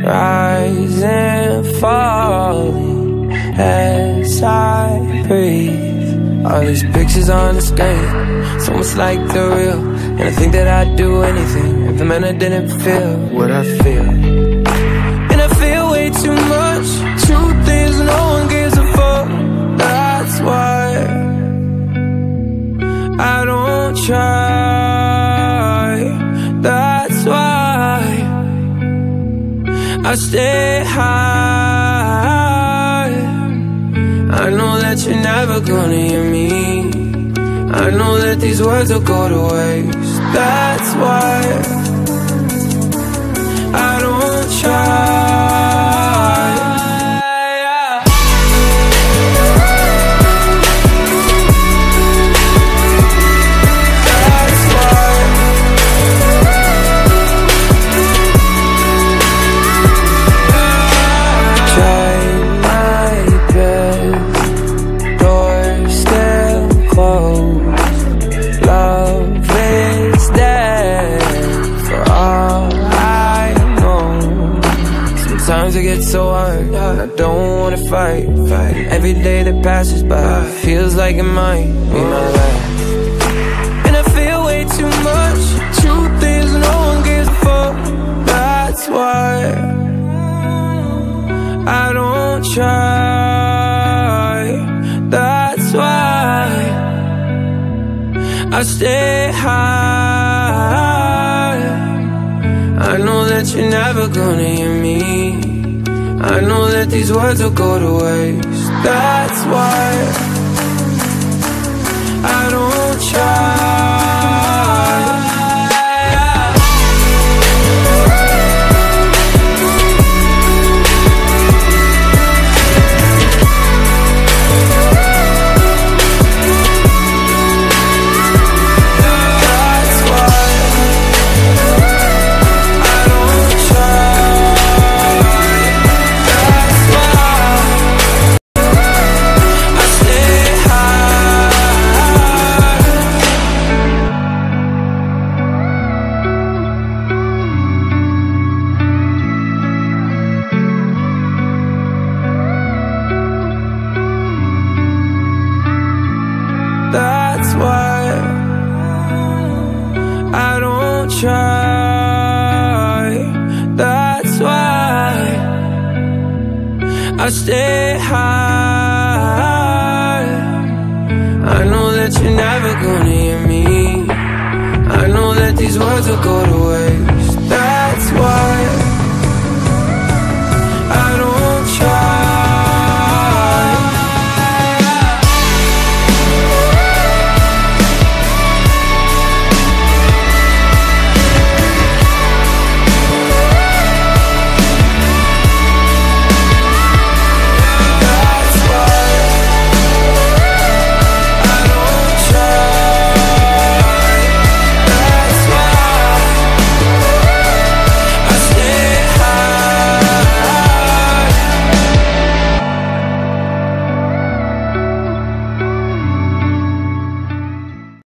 rising, falling as I breathe. All these pictures on the screen, it's almost like they're real. And I think that I'd do anything if the man I didn't feel what I feel. And I feel way too much. Truth is, no one gives a fuck. That's why I don't try. That's why I stay high. I know that you're never gonna hear me. I know that these words will go to waste. That's why I don't try. Sometimes it gets so hard, I don't wanna fight. Every day that passes by feels like it might be my last. And I feel way too much. Truth is, no one gives a fuck. That's why I don't try. That's why I stay high. I know that you're never gonna hear me. I know that these words will go to waste. That's why I don't try. That's why I don't try. That's why I stay high. I know that you're never gonna hear me. I know that these words will go to waste.